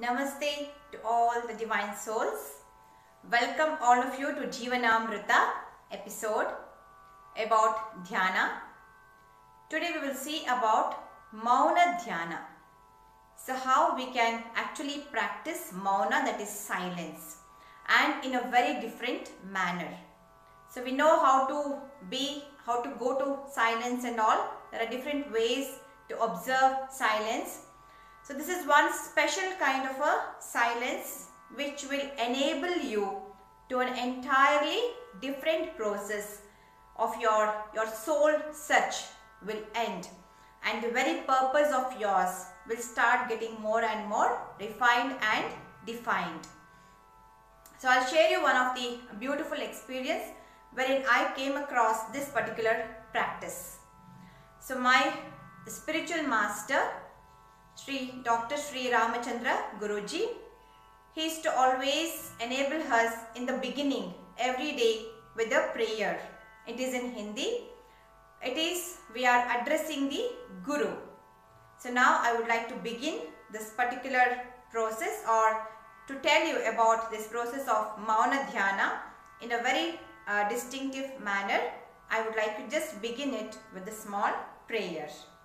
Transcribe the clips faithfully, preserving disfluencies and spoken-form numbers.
Namaste to all the divine souls. Welcome all of you to Jeevanamrita episode about Dhyana. Today we will see about Mauna Dhyana. So how we can actually practice Mauna, that is silence, and in a very different manner. So we know how to be, how to go to silence and all. There are different ways to observe silence. So this is one special kind of a silence which will enable you to an entirely different process of your, your soul search will end, and the very purpose of yours will start getting more and more refined and defined. So I'll share you one of the beautiful experience wherein I came across this particular practice. So my spiritual master, Sri Doctor Sri Ramachandra Guruji, he used to always enable us in the beginning every day with a prayer. It is in Hindi. It is, we are addressing the Guru. So now I would like to begin this particular process, or to tell you about this process of Mauna Dhyana in a very uh, distinctive manner. I would like to just begin it with a small prayer.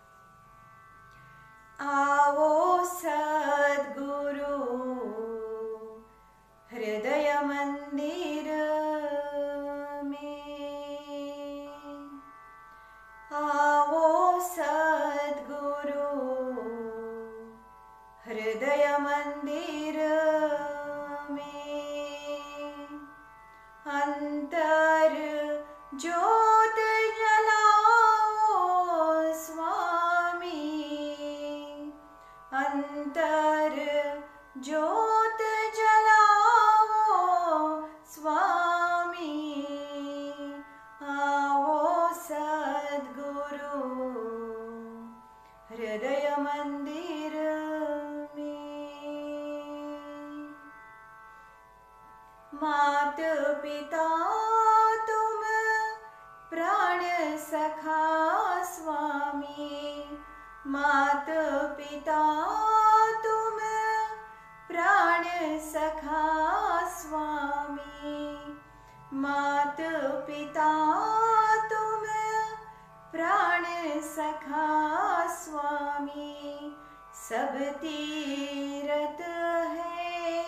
आवो सद्गुरु हृदय मंदिर में, आवो सद्गुरु हृदय मंदिर में, अंतर ज्योत अंतर ज्योत जलाओ स्वामी, आवो सद्गुरु हृदय मंदिर में। मात पिता तुम प्राण सखा स्वामी, मात पिता तुम प्राण सखा स्वामी, मात पिता तुम प्राण सखा स्वामी, सब तीरथ है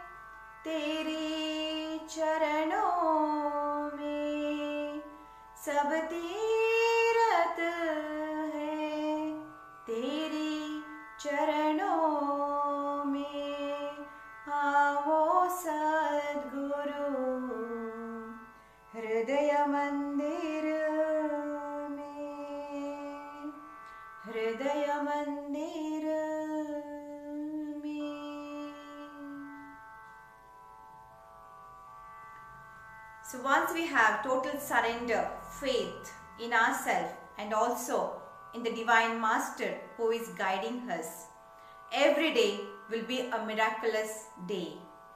तेरी चरणों में, सब तीरथ तेरी चरणों में, आवो सद्गुरु हृदय मंदिर में, हृदय मंदिर में। So once we have total surrender, faith in ourselves and also in the Divine Master who is guiding us, every day will be a miraculous day.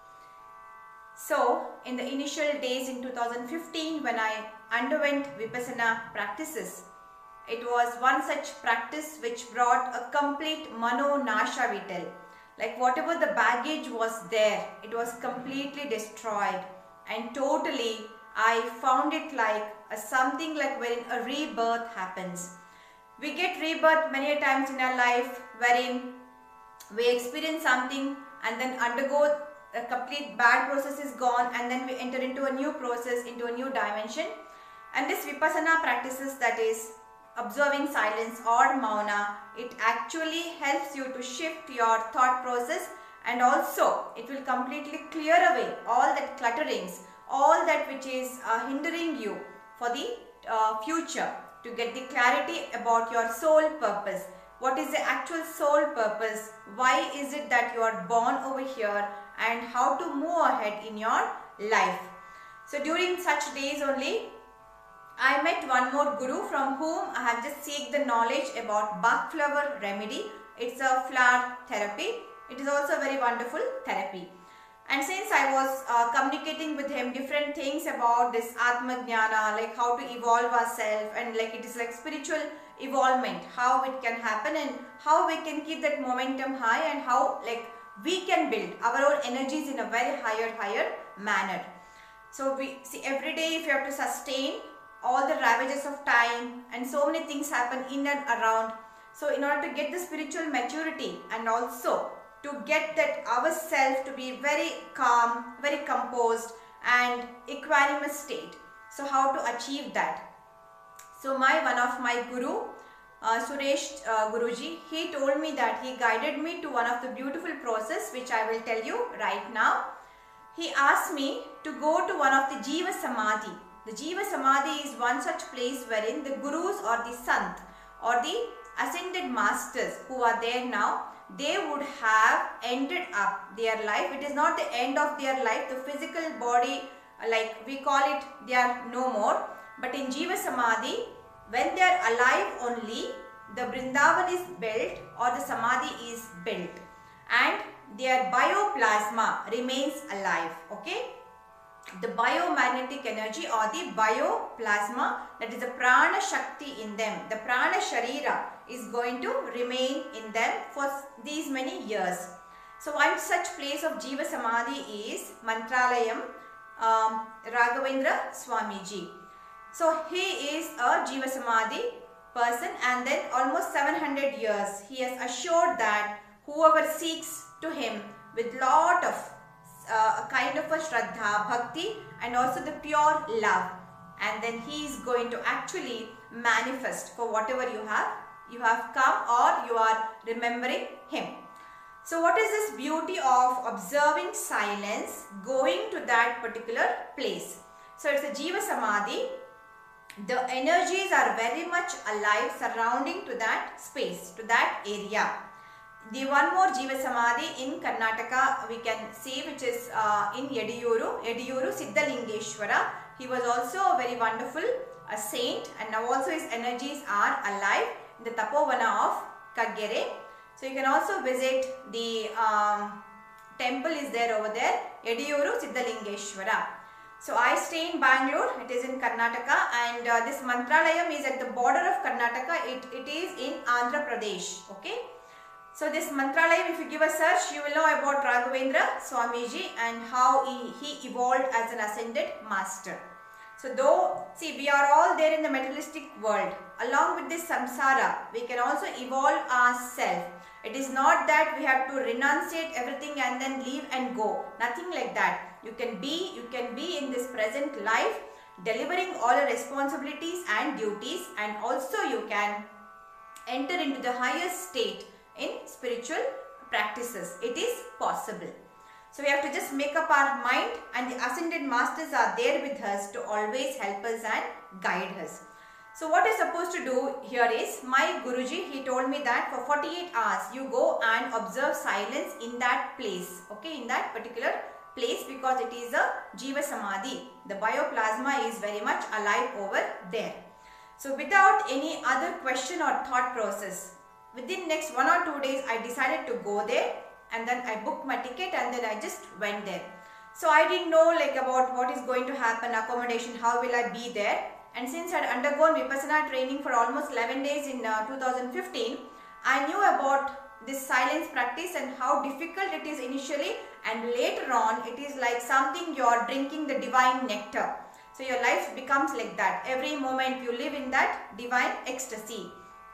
So in the initial days in two thousand fifteen, when I underwent Vipassana practices, it was one such practice which brought a complete Mano Nasha, we tell. Like whatever the baggage was there, it was completely destroyed, and totally I found it like a something like wherein a rebirth happens. We get rebirth many times in our life wherein we experience something and then undergo a complete bad process is gone, and then we enter into a new process, into a new dimension. And this Vipassana practices, that is observing silence or Mauna, it actually helps you to shift your thought process, and also it will completely clear away all that clutterings, all that which is uh, hindering you for the uh, future, to get the clarity about your soul purpose. What is the actual soul purpose? Why is it that you are born over here, and how to move ahead in your life? So during such days only, I met one more guru from whom I have just seeked the knowledge about Bach flower remedy. It's a flower therapy. It is also a very wonderful therapy. And since I was uh, communicating with him different things about this Atma Jnana, like how to evolve ourselves, and like it is like spiritual evolvement, how it can happen and how we can keep that momentum high, and how like we can build our own energies in a very higher, higher manner. So we see every day if you have to sustain all the ravages of time and so many things happen in and around. So in order to get the spiritual maturity and also to get that ourselves to be very calm, very composed and equanimous state. So how to achieve that? So my one of my guru, uh, Suresh uh, Guruji, he told me that he guided me to one of the beautiful process which I will tell you right now. He asked me to go to one of the Jiva Samadhi. The Jiva Samadhi is one such place wherein the gurus or the sant or the ascended masters who are there now, they would have ended up their life. It is not the end of their life. The physical body, like we call it, they are no more. But in Jiva Samadhi, when they are alive only, the Vrindavan is built or the Samadhi is built and their bioplasma remains alive. Okay. The biomagnetic energy or the bioplasma, that is the prana shakti in them, the prana sharira is going to remain in them for these many years. So one such place of Jiva Samadhi is Mantralayam, um, Raghavendra Swamiji. So he is a Jiva Samadhi person, and then almost seven hundred years he has assured that whoever seeks to him with lot of uh, a kind of a Shraddha, Bhakti and also the pure love, and then he is going to actually manifest for whatever you have, you have come or you are remembering him. So what is this beauty of observing silence, going to that particular place? So it's a Jiva Samadhi. The energies are very much alive surrounding to that space, to that area. The one more Jiva Samadhi in Karnataka we can see, which is uh, in Yediyuru, Yediyuru Siddhalingeshwara. He was also a very wonderful a saint, and now also his energies are alive in the Tapovana of Kaggere. So you can also visit the um, temple is there over there, Yediyuru Siddhalingeshwara. So I stay in Bangalore, it is in Karnataka, and uh, this Mantralayam is at the border of Karnataka, it, it is in Andhra Pradesh. Okay. So this Mantralayam, if you give a search, you will know about Raghavendra Swamiji and how he, he evolved as an ascended master. So though, see, we are all there in the materialistic world. Along with this samsara, we can also evolve ourselves. It is not that we have to renunciate everything and then leave and go. Nothing like that. You can be, you can be in this present life, delivering all your responsibilities and duties, and also you can enter into the highest state in spiritual practices. It is possible. So we have to just make up our mind, and the ascended masters are there with us to always help us and guide us. So what is supposed to do here is, my Guruji, he told me that for forty-eight hours you go and observe silence in that place, okay, in that particular place, because it is a Jiva Samadhi. The bioplasma is very much alive over there. So without any other question or thought process, within next one or two days I decided to go there, and then I booked my ticket and then I just went there. So I didn't know like about what is going to happen, accommodation, how will I be there. And since I had undergone Vipassana training for almost eleven days in uh, two thousand fifteen, I knew about this silence practice and how difficult it is initially, and later on it is like something you are drinking the divine nectar. So your life becomes like that. Every moment you live in that divine ecstasy.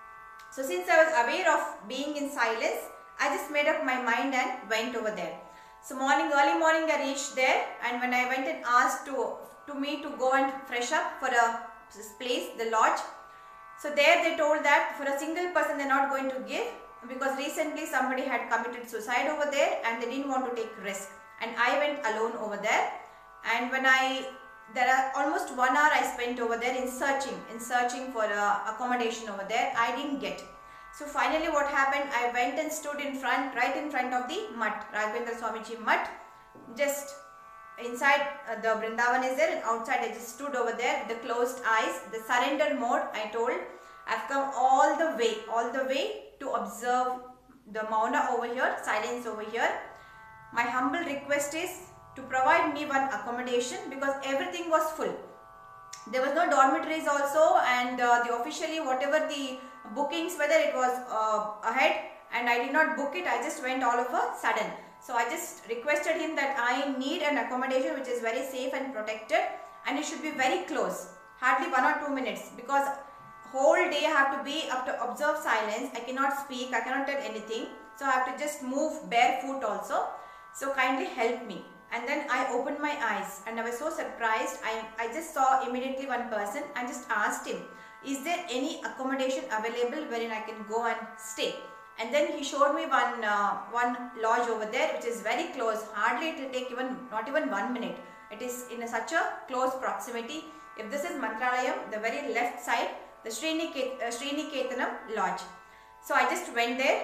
So since I was aware of being in silence, I just made up my mind and went over there. So morning, early morning I reached there, and when I went and asked to, to me to go and fresh up for a place, the lodge. So there they told that for a single person they are not going to give, because recently somebody had committed suicide over there and they didn't want to take risk. And I went alone over there, and when I, there are almost one hour I spent over there in searching, in searching for uh, accommodation over there. I didn't get. So finally what happened, I went and stood in front, right in front of the mutt, Raghavendra Swamiji mutt. Just inside uh, the Vrindavan is there, and outside I just stood over there with the closed eyes, the surrender mode. I told, I've come all the way, all the way to observe the mauna over here, silence over here. My humble request is to provide me one accommodation, because everything was full. There was no dormitories also, and uh, the officially whatever the bookings, whether it was uh, ahead, and I did not book it, I just went all of a sudden. So I just requested him that I need an accommodation which is very safe and protected, and it should be very close, hardly one or two minutes, because whole day I have to be up to observe silence. I cannot speak, I cannot tell anything. So I have to just move barefoot also. So kindly help me. And then I opened my eyes and I was so surprised. I, I just saw immediately one person and just asked him, is there any accommodation available wherein I can go and stay? And then he showed me one uh, one lodge over there which is very close. Hardly it will take even not even one minute. It is in a, such a close proximity. If this is Mantralayam, the very left side, the Sriniket, uh, Sriniketanam lodge. So I just went there.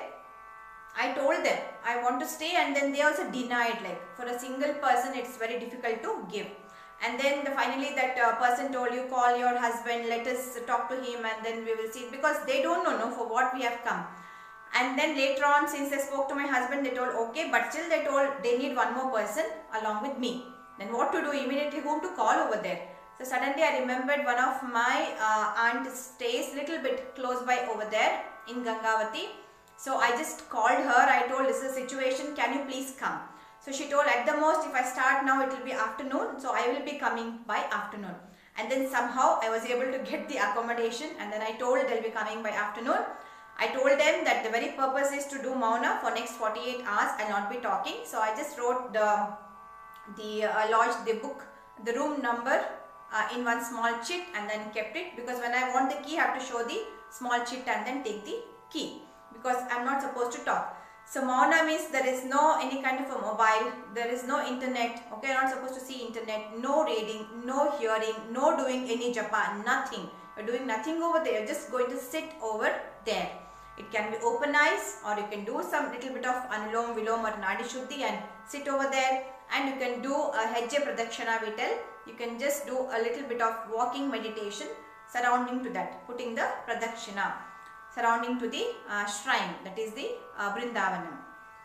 I told them I want to stay, and then they also denied. Like for a single person it's very difficult to give. And then the, finally that uh, person told, you call your husband, let us talk to him and then we will see, because they don't know no, for what we have come. And then later on, since I spoke to my husband, they told okay, but still they told they need one more person along with me. Then what to do? Immediately whom to call over there? So suddenly I remembered one of my uh, aunt stays little bit close by over there in Gangavati. So I just called her. I told, this is a situation, can you please come? So she told, at the most if I start now it will be afternoon, so I will be coming by afternoon. And then somehow I was able to get the accommodation, and then I told they'll be coming by afternoon. I told them that the very purpose is to do Mauna for next forty-eight hours. I'll not be talking. So I just wrote the, the uh, lodge, the book, the room number uh, in one small chit and then kept it, because when I want the key I have to show the small chit and then take the key, because I'm not supposed to talk. So Mauna means there is no any kind of a mobile, there is no internet, okay, you're not supposed to see internet, no reading, no hearing, no doing any japa, nothing. You're doing nothing over there, you're just going to sit over there. It can be open eyes, or you can do some little bit of Anulom Vilom or Nadi Shuddhi and sit over there, and you can do a Hejje Pradakshana we tell. You can just do a little bit of walking meditation surrounding to that, putting the Pradakshana surrounding to the uh, shrine, that is the uh, Vrindavanam.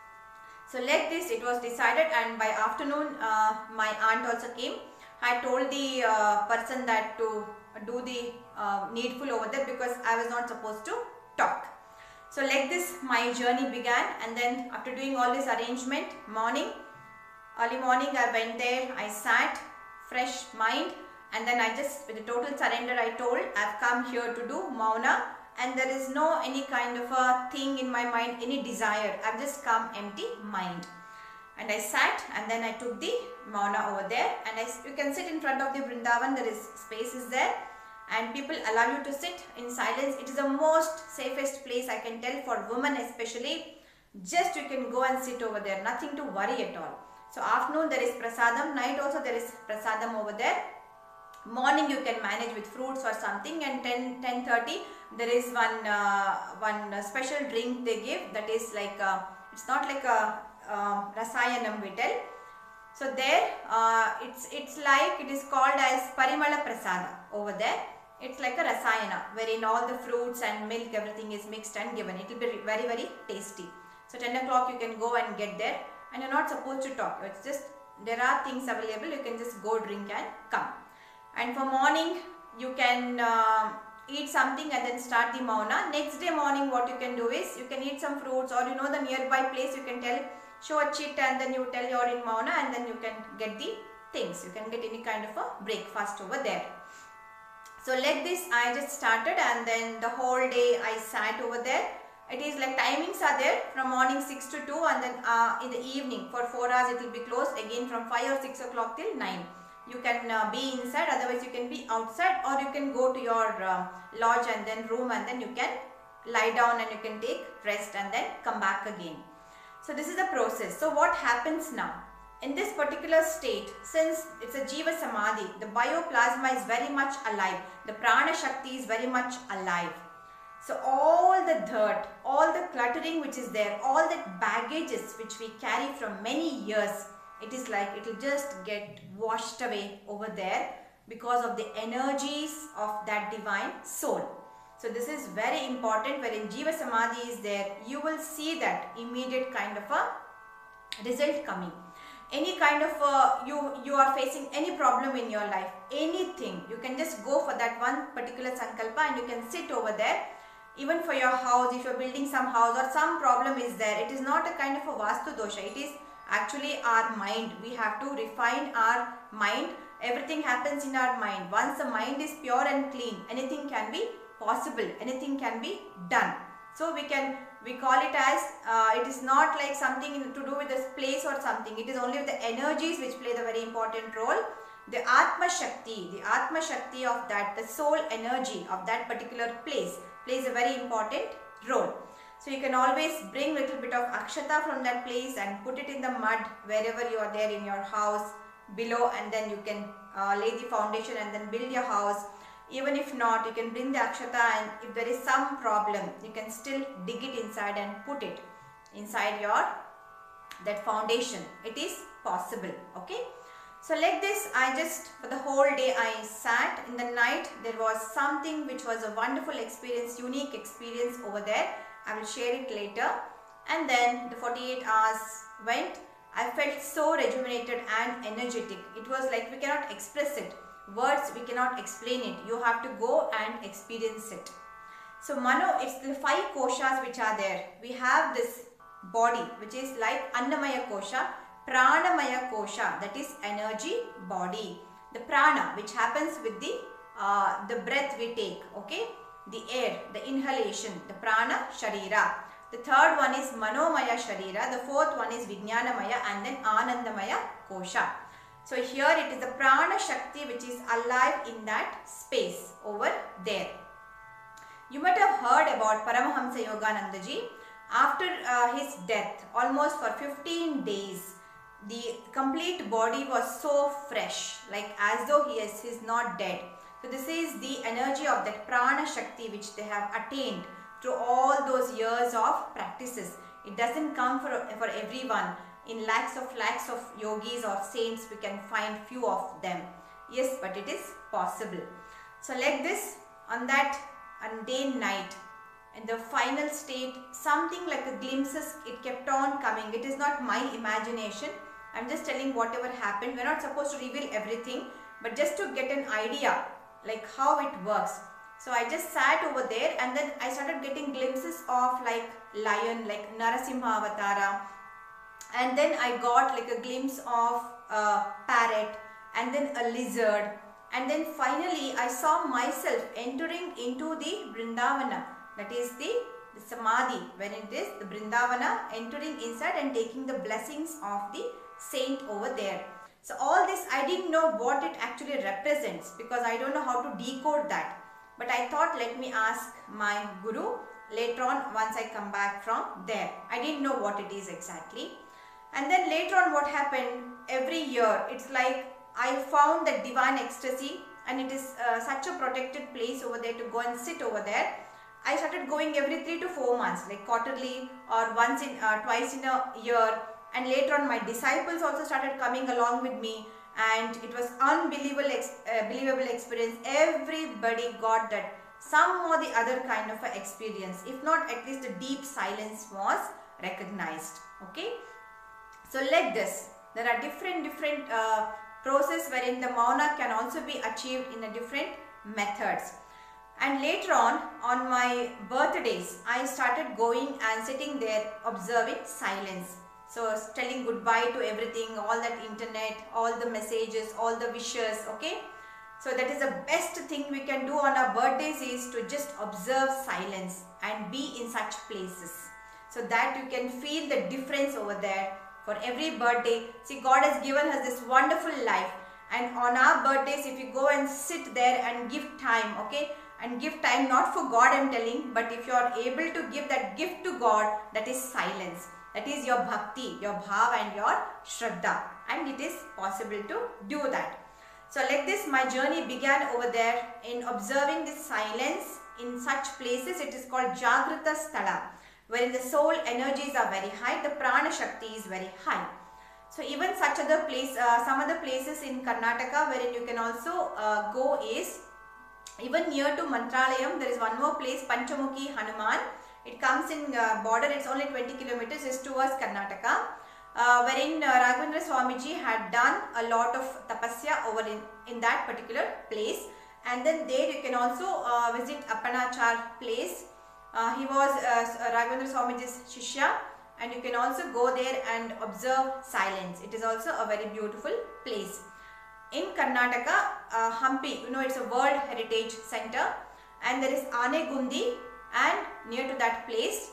So like this it was decided, and by afternoon uh, my aunt also came. I told the uh, person that to do the uh, needful over there, because I was not supposed to talk. So like this my journey began, and then after doing all this arrangement, morning, early morning I went there, I sat, fresh mind, and then I just with a total surrender I told, I've come here to do Mauna, and there is no any kind of a thing in my mind, any desire. I've just come empty mind. And I sat, and then I took the Mauna over there, and I, you can sit in front of the Vrindavan, there is space is there, and people allow you to sit in silence. It is the most safest place I can tell for women especially. Just you can go and sit over there, nothing to worry at all. So afternoon there is prasadam, night also there is prasadam over there. Morning you can manage with fruits or something, and ten, ten thirty there is one uh, one uh, special drink they give, that is like uh, it's not like a uh, rasayanam we tell. So there uh, it's it's like it is called as Parimala Prasada over there. It's like a rasayana wherein all the fruits and milk, everything is mixed and given. It will be very very tasty. So ten o'clock you can go and get there, and you're not supposed to talk. It's just there are things available, you can just go drink and come. And for morning you can uh, eat something and then start the Mauna. Next day morning what you can do is you can eat some fruits, or you know the nearby place you can tell, show a chit and then you tell you're in Mauna, and then you can get the things. You can get any kind of a breakfast over there. So like this I just started, and then the whole day I sat over there. It is like timings are there from morning six to two, and then uh, in the evening for four hours it will be closed again from five or six o'clock till nine. You can uh, be inside, otherwise you can be outside, or you can go to your uh, lodge and then room, and then you can lie down and you can take rest and then come back again. So this is the process. So what happens now? In this particular state, since it's a Jiva Samadhi, the bioplasma is very much alive. The Prana Shakti is very much alive. So all the dirt, all the cluttering which is there, all that baggages which we carry from many years, it is like it will just get washed away over there because of the energies of that divine soul. So this is very important. Wherein Jiva Samadhi is there, you will see that immediate kind of a result coming. Any kind of a, you, you are facing any problem in your life, anything, you can just go for that one particular sankalpa and you can sit over there. Even for your house, if you are building some house or some problem is there, it is not a kind of a vastu dosha, it is actually our mind. We have to refine our mind. Everything happens in our mind. Once the mind is pure and clean, anything can be possible, anything can be done. So we can, we call it as, uh, it is not like something to do with this place or something. It is only the energies which play the very important role. The Atma Shakti, the Atma Shakti of that, the soul energy of that particular place plays a very important role. So you can always bring little bit of akshata from that place and put it in the mud wherever you are there in your house below, and then you can uh, lay the foundation and then build your house. Even if not, you can bring the akshata, and if there is some problem, you can still dig it inside and put it inside your that foundation. It is possible. Okay. So like this, I just, for the whole day I sat. In the night there was something which was a wonderful experience, unique experience over there. I will share it later. And then the forty-eight hours went. I felt so rejuvenated and energetic. It was like, we cannot express it. Words, we cannot explain it. You have to go and experience it. So Mano, it's the five koshas which are there. We have this body which is like Annamaya kosha, Pranamaya kosha, that is energy body. The prana, which happens with the uh, the breath we take, okay, the air, the inhalation, the prana sharira. The third one is Manomaya sharira. The fourth one is Vijnanamaya, and then Anandamaya kosha. So here it is the prana shakti which is alive in that space over there. You might have heard about Paramahamsa Yogananda ji. After uh, his death, almost for fifteen days, the complete body was so fresh, like as though he is he's not dead. So this is the energy of that prana shakti which they have attained through all those years of practices. It doesn't come for, for everyone. In lakhs of lakhs of yogis or saints, we can find few of them. Yes, but it is possible. So like this, on that on day and night, in the final state, something like a glimpses, it kept on coming. It is not my imagination. I'm just telling whatever happened. We're not supposed to reveal everything, but just to get an idea like how it works. So I just sat over there, and then I started getting glimpses of like lion, like Narasimha Avatara. And then I got like a glimpse of a parrot, and then a lizard. And then finally I saw myself entering into the Vrindavana. That is the, the Samadhi, when it is the Vrindavana, entering inside and taking the blessings of the saint over there. So all this, I didn't know what it actually represents, because I don't know how to decode that. But I thought, let me ask my guru later on once I come back from there. I didn't know what it is exactly. And then later on what happened, every year it's like I found that divine ecstasy, and it is uh, such a protected place over there to go and sit over there. I started going every three to four months, like quarterly or once in uh, twice in a year. And later on my disciples also started coming along with me, and it was unbelievable ex uh, believable experience. Everybody got that some or the other kind of a experience, if not at least a deep silence was recognized. Okay, so like this, there are different different uh, process wherein the mauna can also be achieved in a different methods. And later on, on my birthdays, I started going and sitting there observing silence. So telling goodbye to everything, all that internet, all the messages, all the wishes, okay. So that is the best thing we can do on our birthdays, is to just observe silence and be in such places, so that you can feel the difference over there. For every birthday, see, God has given us this wonderful life, and on our birthdays, if you go and sit there and give time, okay, and give time not for God I'm telling, but if you are able to give that gift to God, that is silence. That is your bhakti, your bhav and your shraddha, and it is possible to do that. So like this, my journey began over there in observing this silence in such places. It is called Jagrita Sthala, wherein the soul energies are very high, the prana shakti is very high. So even such other place, uh, some other places in Karnataka wherein you can also uh, go is, even near to Mantralayam, there is one more place, Panchamukhi Hanuman. It comes in uh, border, it's only twenty kilometers, it's towards Karnataka, uh, wherein uh, Raghavendra Swamiji had done a lot of tapasya over in, in that particular place. And then there you can also uh, visit Appanachar place. Uh, he was uh, Raghavendra Swamiji's Shishya, and you can also go there and observe silence. It is also a very beautiful place. In Karnataka, uh, Hampi, you know, it's a World Heritage Center, and there is Anegundi, and near to that place,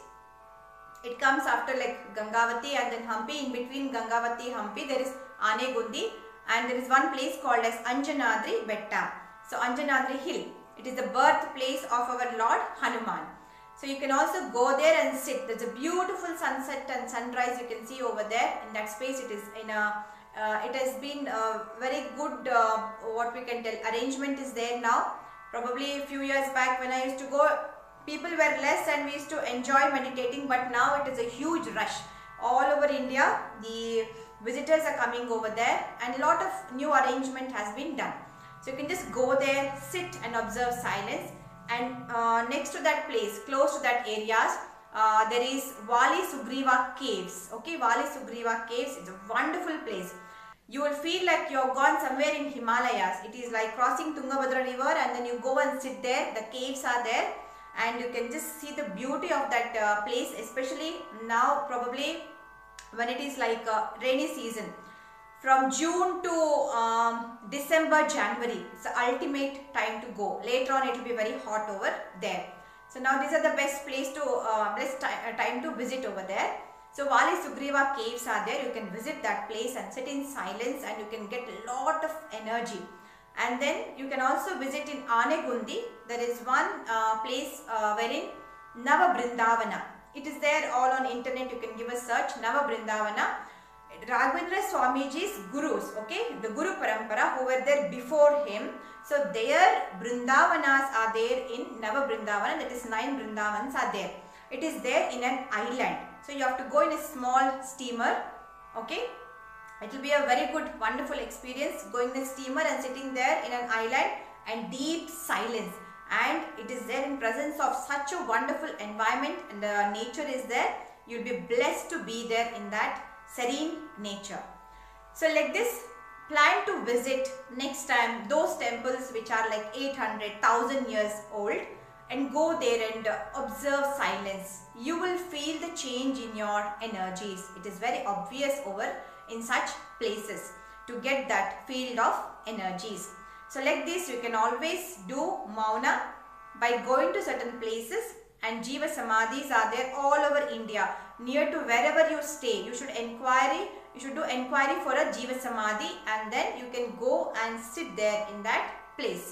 it comes after like Gangavati and then Hampi. In between Gangavati Hampi, there is Anegundi, and there is one place called as Anjanadri Betta. So Anjanadri Hill, it is the birthplace of our Lord Hanuman. So you can also go there and sit. There's a beautiful sunset and sunrise you can see over there. In that space, it is in a uh, it has been a very good uh, what we can tell arrangement is there now. Probably a few years back when I used to go, people were less and we used to enjoy meditating, but now it is a huge rush. All over India, the visitors are coming over there, and a lot of new arrangement has been done. So you can just go there, sit and observe silence. And uh, next to that place, close to that areas, uh, there is Vali Sugriva Caves. Okay, Vali Sugriva Caves is a wonderful place. You will feel like you have gone somewhere in Himalayas. It is like crossing Tungabhadra river, and then you go and sit there. The caves are there, and you can just see the beauty of that uh, place, especially now probably when it is like uh, rainy season. From June to um, December, January, it's the ultimate time to go. Later on, it will be very hot over there. So now these are the best place to uh, best time to visit over there. So Vali Sugriva Caves are there. You can visit that place and sit in silence, and you can get a lot of energy. And then you can also visit in Anegundi. There is one uh, place uh, wherein Nava Brindavana. It is there all on internet. You can give a search, Nava Brindavana. Raghavendra Swamiji's gurus, okay, the Guru Parampara who were there before him. So their Brindavanas are there in Nava Brindavana, that is nine Brindavans are there. It is there in an island. So you have to go in a small steamer, okay. It will be a very good, wonderful experience going in a steamer and sitting there in an island and deep silence. And it is there in presence of such a wonderful environment, and the nature is there. You will be blessed to be there in that serene nature. So like this, plan to visit next time those temples which are like eight hundred, one thousand years old, and go there and observe silence. You will feel the change in your energies. It is very obvious over in such places to get that field of energies. So like this, you can always do Mauna by going to certain places, and Jiva Samadhis are there all over India. Near to wherever you stay, you should inquiry, you should do inquiry for a Jiva Samadhi, and then you can go and sit there in that place.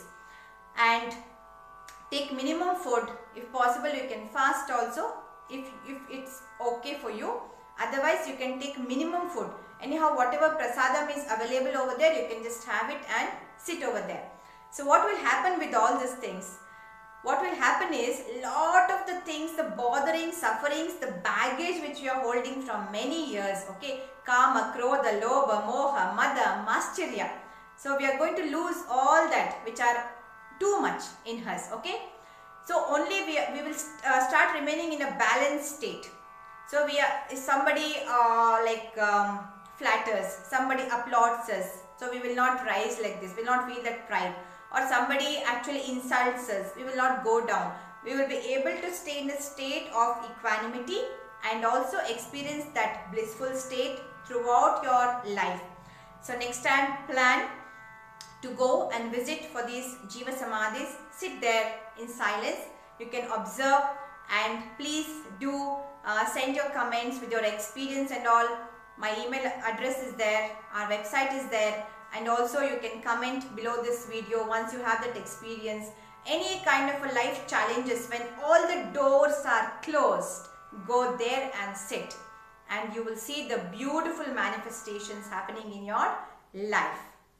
And take minimum food. If possible, you can fast also if, if it's okay for you. Otherwise, you can take minimum food. Anyhow, whatever prasadam is available over there, you can just have it and sit over there. So what will happen with all these things? What will happen is, lot of the things, the bothering, sufferings, the baggage which you are holding from many years, okay, Kama, Krodha, Lobha, Moha, Mada, Mascharya. So we are going to lose all that which are too much in us, okay. So only we, we will uh, start remaining in a balanced state. So we are, if somebody uh, like um, flatters, somebody applauds us, so we will not rise like this, we will not feel that pride. Or somebody actually insults us, we will not go down. We will be able to stay in a state of equanimity and also experience that blissful state throughout your life. So next time, plan to go and visit for these Jiva Samadhis. Sit there in silence. You can observe, and please do uh, send your comments with your experience and all. My email address is there, our website is there. And also you can comment below this video once you have that experience. Any kind of a life challenges, when all the doors are closed, go there and sit. And you will see the beautiful manifestations happening in your life.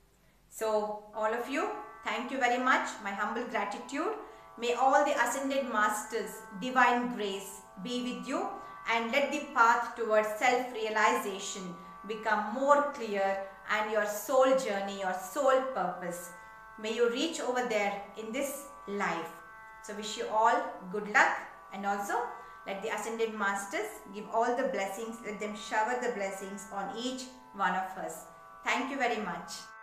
So all of you, thank you very much. My humble gratitude. May all the ascended masters, divine grace be with you, and let the path towards self-realization become more clear, and your soul journey, your soul purpose, may you reach over there in this life. So wish you all good luck, and also let the ascended masters give all the blessings, let them shower the blessings on each one of us. Thank you very much.